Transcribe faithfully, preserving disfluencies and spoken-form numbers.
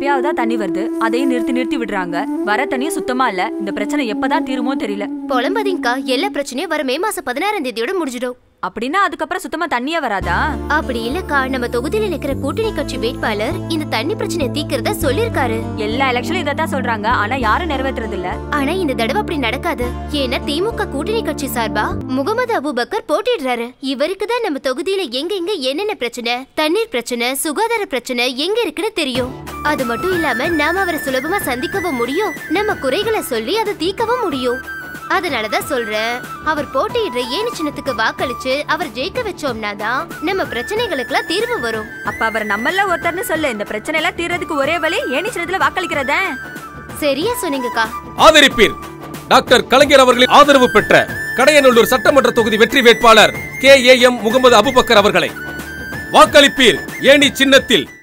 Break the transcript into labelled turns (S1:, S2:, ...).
S1: எப்பயாவது தண்ணி வருது, அதையும் நிறுத்தி நிறுத்தி விடுறாங்க. வர தண்ணியும் சுத்தமா இல்ல. இந்த பிரச்சனை எப்பதான் தீருமோ தெரியல.
S2: புலம்பாதீங்கக்கா, எல்லா பிரச்சனையும் வர மே மாசம் பதினாறாம் தேதியோட முடிஞ்சிடும்.
S1: அப்படின்னா அதுக்கப்புறம் சுத்தமா தண்ணியே வராதா?
S2: அப்படி இல்லக்கா, நம்ம தொகுதியில நிக்கிற கூட்டணி கட்சி வேட்பாளர் இந்த தண்ணி பிரச்சனை தீக்கிறதா சொல்லிருக்காரு.
S1: எல்லா எலெக்ஷன்லயும் இதான் சொல்றாங்க, ஆனா யாரும் நிறைவேற்றுறது இல்ல.
S2: ஆனா இந்த தடவை அப்படி நடக்காது. ஏன்னா திமுக கூட்டணி கட்சி சார்பா முகமது அபுபக்கர் போட்டிடுறாரு. இவருக்கு தான் நம்ம தொகுதியில எங்க எங்க என்னென்ன பிரச்சனை, தண்ணீர் பிரச்சனை, சுகாதார பிரச்சனை எங்க இருக்குன்னு தெரியும். அது மட்டும் இல்லாம நாம அவரை சுலபமா சந்திக்கவும் முடியும், நம்ம குறைகளை சொல்லி அதை தீர்க்கவும் முடியும். அதனாலதான் சொல்றேன், அவர் போட்டியிடுற ஏணி சின்னத்துக்கு வாக்களிச்சு அவர் ஜெயிக்க வச்சோம்னா தான் நம்ம பிரச்சனைகளுக்கெல்லாம் தீர்வு வரும்.
S1: அப்ப அவர் நம்மள ஒருத்தர்னு சொல்லு. இந்த பிரச்சனை எல்லாம் தீர்றதுக்கு ஒரே வழி ஏணி சின்னத்துல வாக்களிக்கிறதா?
S2: சரியா சொன்னீங்கக்கா.
S3: ஆதரிப்பீர் டாக்டர் கலைஞர் அவர்களின் ஆதரவு பெற்ற கடையநல்லூர் சட்டமன்ற தொகுதி வெற்றி வேட்பாளர் K A M Mohammed Abubacker அவர்களை வாக்களிப்பீர் ஏணி சின்னத்தில்.